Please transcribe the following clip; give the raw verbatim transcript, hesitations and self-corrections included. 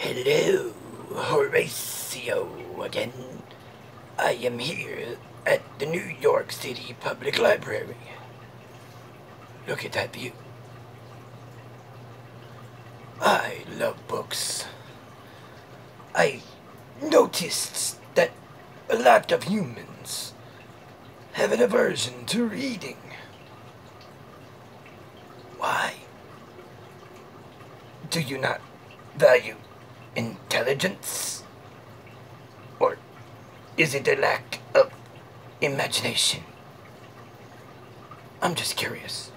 Hello, Horacio again. I am here at the New York City Public Library. Look at that view. I love books. I noticed that a lot of humans have an aversion to reading. Why? Do you not value intelligence? Or is it a lack of imagination? I'm just curious.